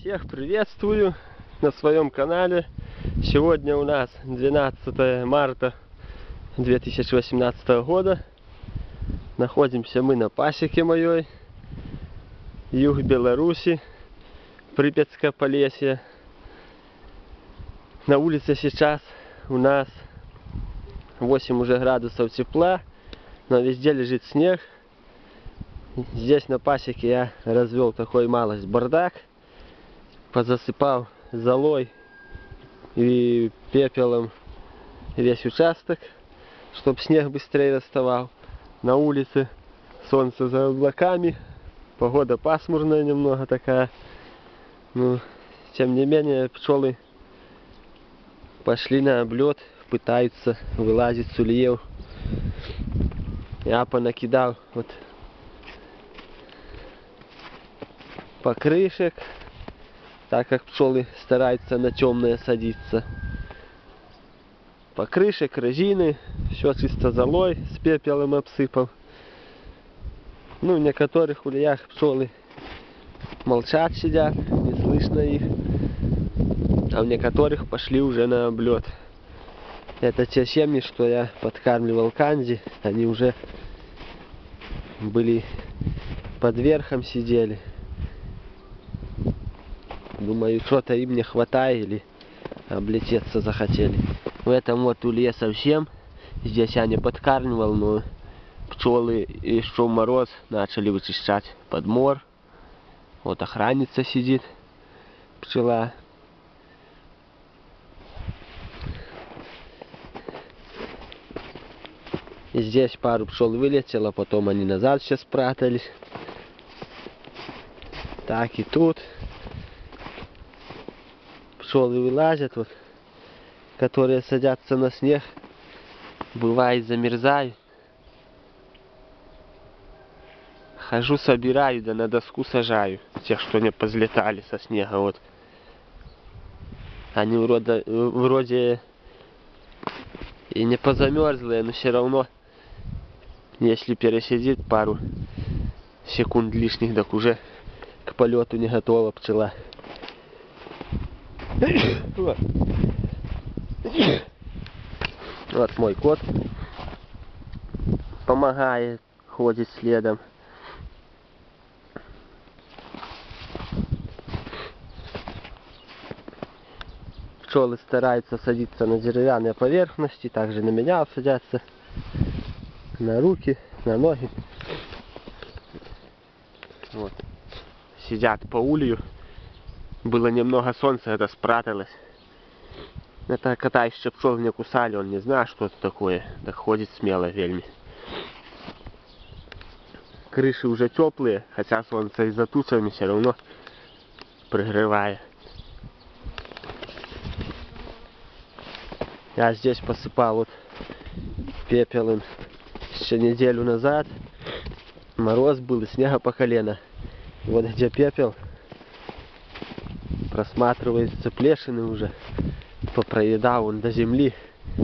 Всех приветствую на своем канале. Сегодня у нас 12 марта 2018 года. Находимся мы на пасеке моей. Юг Беларуси, Припятское Полесье. На улице сейчас у нас 8 уже градусов тепла, но везде лежит снег. Здесь на пасеке я развел такой малость бардак. Позасыпал золой и пепелом весь участок, чтобы снег быстрее расставал. На улице солнце за облаками, погода пасмурная немного такая. Но тем не менее пчелы пошли на облет, пытаются вылазить с ульев. Я понакидал вот покрышек, так как пчелы стараются на темное садиться. Покрышек, резины, все чисто золой с пепелом обсыпал. Ну, в некоторых ульях пчелы молчат, сидят, не слышно их. А в некоторых пошли уже на облет. Это те семьи, что я подкармливал канди, они уже были под верхом, сидели. Думаю, что-то им не хватает или облететься захотели. В этом вот улье совсем. Здесь я не подкармливал, но пчелы еще в мороз начали вычищать подмор. Вот охранница сидит, пчела. И здесь пару пчел вылетело, потом они назад все спрятались. Так и тут. Пчелы вылазят, вот, которые садятся на снег, бывает замерзают. Хожу, собираю, да на доску сажаю тех, что не позлетали со снега. Вот. Они вроде и не позамерзлые, но все равно, если пересидит пару секунд лишних, так уже к полету не готова пчела. Вот мой кот помогает, ходит следом. Пчелы стараются садиться на деревянные поверхности, также на меня садятся, на руки, на ноги. Вот. Сидят по улью. Было немного солнца, это спряталось. Это кота еще пчел не кусали, он не знает, что это такое. Так ходит смело вельми. Крыши уже теплые, хотя солнце из-за тучами все равно пригревает. Я здесь посыпал вот пепелом еще неделю назад. Мороз был и снега по колено. Вот где пепел, просматривается плешины уже. Попроедал он до земли.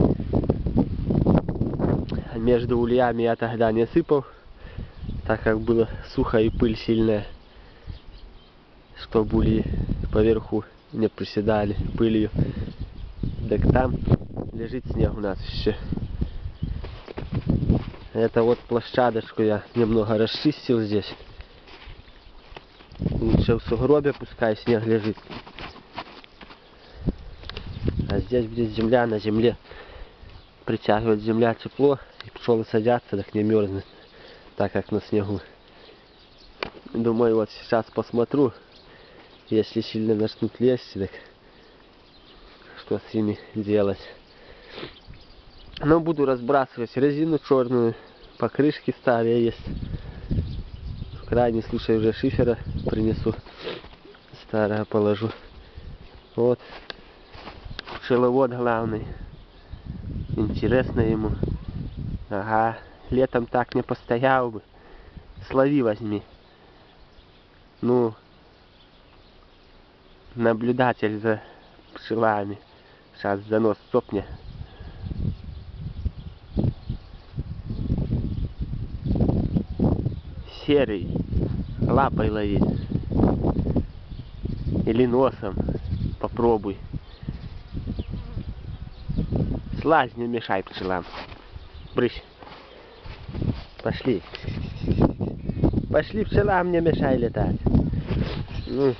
Между ульями я тогда не сыпал, так как было сухо и пыль сильная, чтобы ульи поверху не приседали пылью. Так там лежит снег у нас еще. Это вот площадочку я немного расчистил здесь. Лучше в сугробе пускай снег лежит. А здесь будет земля, на земле притягивает земля тепло, и пчелы садятся, так не мерзнут, так как на снегу. Думаю, вот сейчас посмотрю, если сильно начнут лезть, так что с ними делать. Но буду разбрасывать резину черную, покрышки старые есть. В крайний случай уже шифера принесу, старое положу. Вот. Пчеловод главный. Интересно ему. Ага. Летом так не постоял бы. Слови возьми. Ну, наблюдатель за пчелами. Сейчас за нос цопни. Серый. Лапой лови. Или носом. Попробуй. Слазь, не мешай пчелам. Брысь. Пошли. Пошли, пчелам не мешай летать. Ну,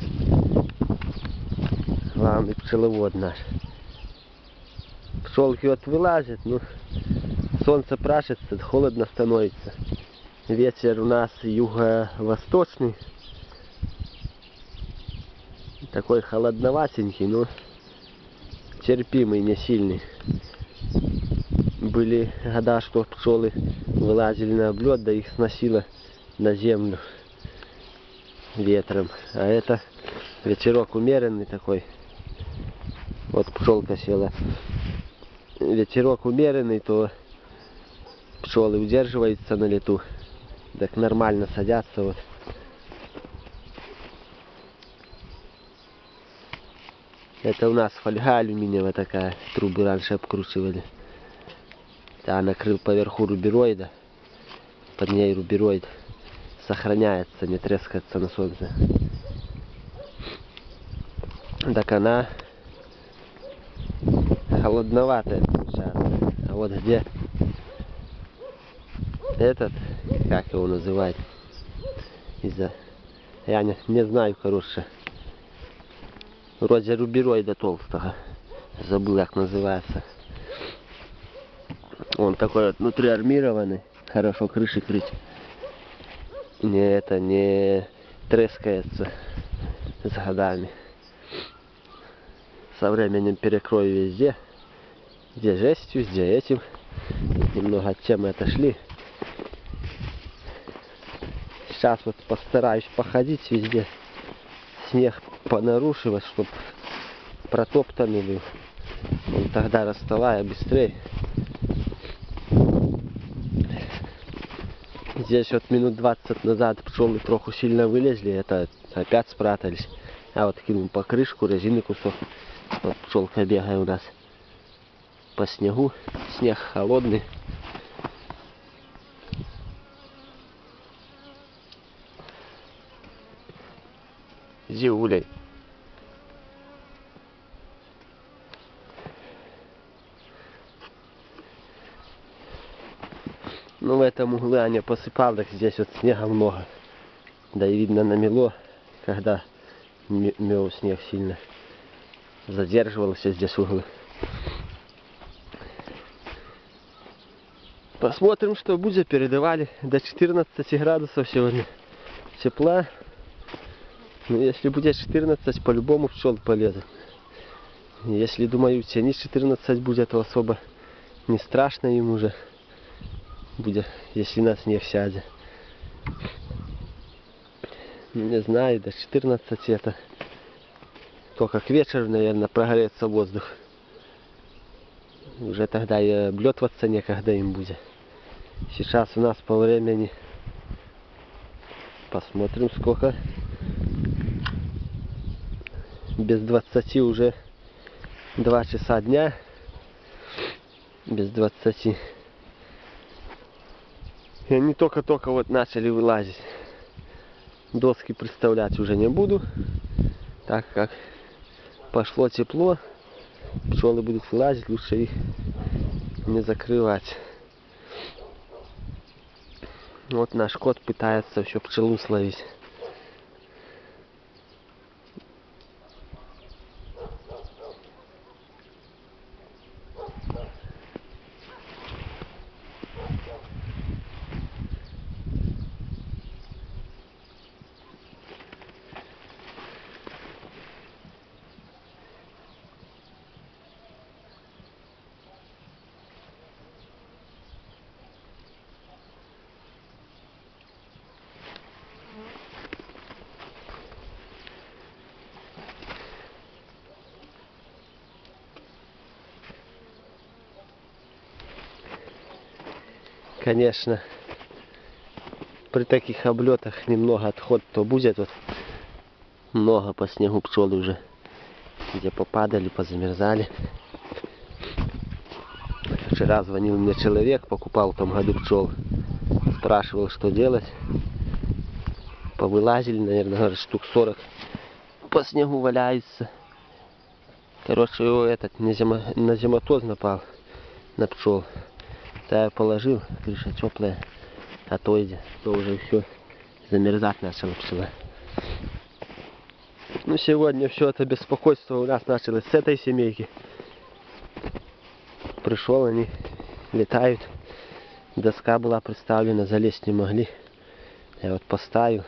главный пчеловод наш. Пчелки вот вылазят, ну, солнце прашется, холодно становится. Ветер у нас юго-восточный. Такой холодноватенький, но терпимый, не сильный. Были года, что пчелы вылазили на облет, да их сносило на землю ветром. А это ветерок умеренный такой. Вот пчелка села. Ветерок умеренный, то пчелы удерживаются на лету. Так нормально садятся вот. Это у нас фольга алюминиевая такая. Трубы раньше обкручивали. Я накрыл поверху рубероида. Под ней рубероид сохраняется, не трескается на солнце. Так она холодноватая получается. А вот где этот, как его называть, я не знаю, короче. Вроде рубероида толстого. Забыл, как называется. Он такой вот внутри армированный. Хорошо крыши крыть. Не трескается с годами. Со временем перекрою везде. Где жестью, где этим. Немного от темы отошли. Сейчас вот постараюсь походить везде. Снег понарушивать, чтобы протоптанный был. Он тогда расставая быстрее. Здесь вот минут 20 назад пчелы троху сильно вылезли, это опять спрятались. А вот кинул покрышку, резины кусок. Вот пчелка бегает у нас по снегу. Снег холодный. Иди гуляй. Ну, в этом углу я не посыпал, так здесь вот снега много. Да и видно намело, когда мел снег сильно. Задерживался здесь углы. Посмотрим, что будет. Передавали до 14 градусов сегодня тепла. Но если будет 14, по-любому пчел полезут. Если, думаю, в тени 14 будет, то особо не страшно им уже будет, если на снег сядет. Ну, не знаю, до 14 это только к вечеру, наверное, прогреется воздух. Уже тогда и облетываться некогда им будет. Сейчас у нас по времени, посмотрим сколько. Без 20 уже 2 часа дня. Без 20. И они только-только вот начали вылазить. Доски представлять уже не буду, так как пошло тепло. Пчелы будут вылазить, лучше их не закрывать. Вот наш кот пытается еще пчелу словить. Конечно, при таких облетах немного отход то будет. Вот много по снегу пчелы уже где попадали, позамерзали. Вчера звонил мне человек, покупал в том году пчел. Спрашивал, что делать. Повылазили, наверное, говорит, штук 40 по снегу валяются. Короче, его этот на зимотоз напал, на пчел. Да я положил, крыша теплая, а то уже все замерзать начала пчела. Ну сегодня все это беспокойство у нас началось с этой семейки. Пришел, они летают. Доска была представлена, залезть не могли. Я вот поставил.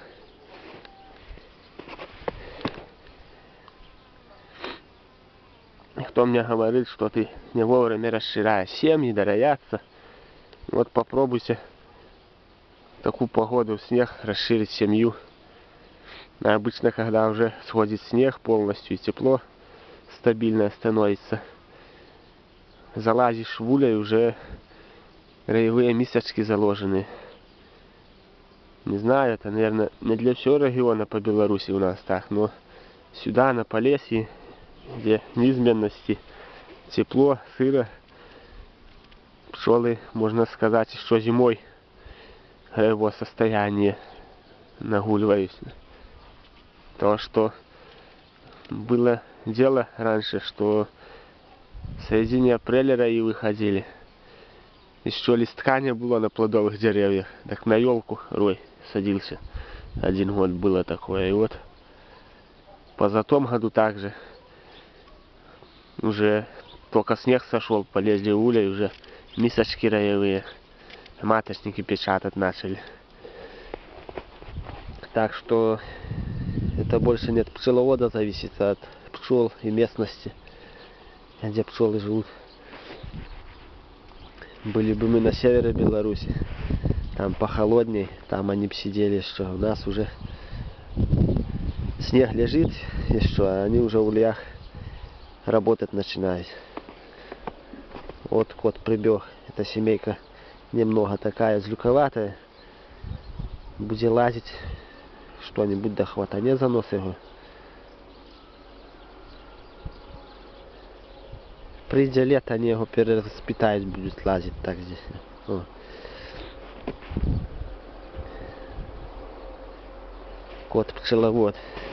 Кто мне говорит, что ты не вовремя расширяешь семьи, да роятся. Вот попробуйте в такую погоду в снег расширить семью. А обычно, когда уже сходит снег полностью и тепло стабильное становится, залазишь в улей, уже роевые мисочки заложены. Не знаю, это, наверное, не для всего региона по Беларуси у нас так, но сюда, на Полесье, где неизменности, тепло, сыро, пчелы, можно сказать, еще зимой его состояние нагуливаются. То, что было дело раньше, что в середине апреля раи выходили. Еще листка не было на плодовых деревьях. Так на елку рой садился. 1 год было такое. И вот позатом году также. Уже только снег сошел, полезли в улей, уже мисочки роевые. Маточники печатать начали. Так что это больше не от пчеловода зависит, а от пчел и местности, где пчелы живут. Были бы мы на севере Беларуси, там похолодней, там они бы сидели, что у нас уже снег лежит, и что, а они уже в ульях работать начинают. Вот кот прибег, эта семейка немного такая злюковатая, будет лазить, что-нибудь да хватанет за нос его. Придя лето, они его перевоспитают, будут лазить так здесь. О. Кот пчеловод.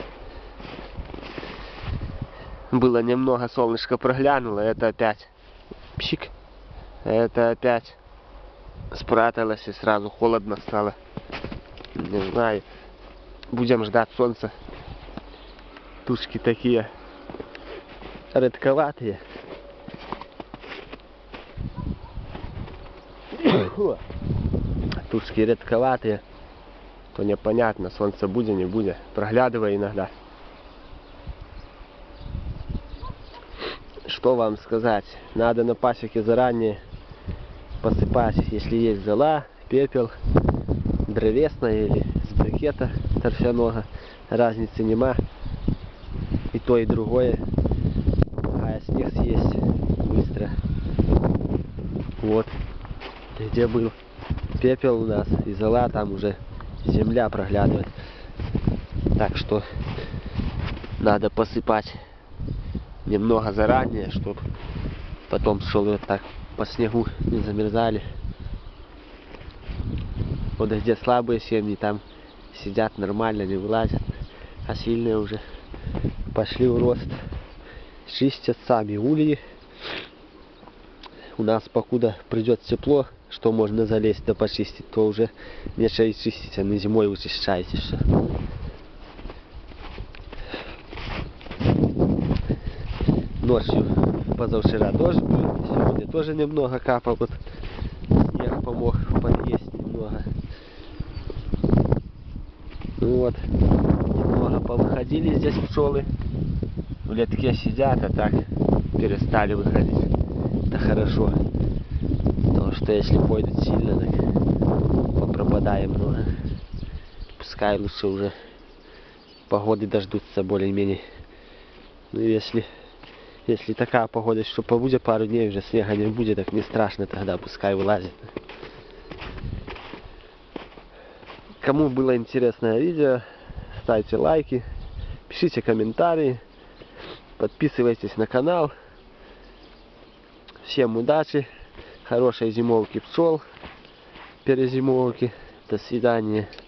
Было немного, солнышко проглянуло, это опять пшик. Это опять спряталось и сразу холодно стало. Не знаю. Будем ждать солнца. Тушки такие редковатые. Тушки редковатые. То непонятно, солнце будет, не будет. Проглядывая иногда. Что вам сказать? Надо на пасеке заранее посыпать, если есть зола, пепел, древесная или с брикета торфяного. Разницы нема. И то, и другое. А снег съесть быстро. Вот. Где был пепел у нас и зола, там уже земля проглядывает. Так что надо посыпать немного заранее, чтобы потом пчелы так по снегу не замерзали. Вот где слабые семьи, там сидят нормально, не вылазят, а сильные уже пошли в рост. Чистят сами ульи. У нас покуда придет тепло, что можно залезть да почистить, то уже нечего и чистить, а не зимой вычищаете все. Ночью позавчера дождь был, сегодня тоже немного капал, вот снег помог подъесть немного. Ну вот, немного повыходили здесь пчелы, в летке сидят, а так перестали выходить. Это хорошо, потому что если пойдут сильно, так попропадаем много. Пускай лучше уже погоды дождутся более-менее. Ну если такая погода, что побудет пару дней, уже снега не будет, так не страшно тогда, пускай вылазит. Кому было интересное видео, ставьте лайки, пишите комментарии, подписывайтесь на канал. Всем удачи, хорошей зимовки пчел, перезимовки. До свидания.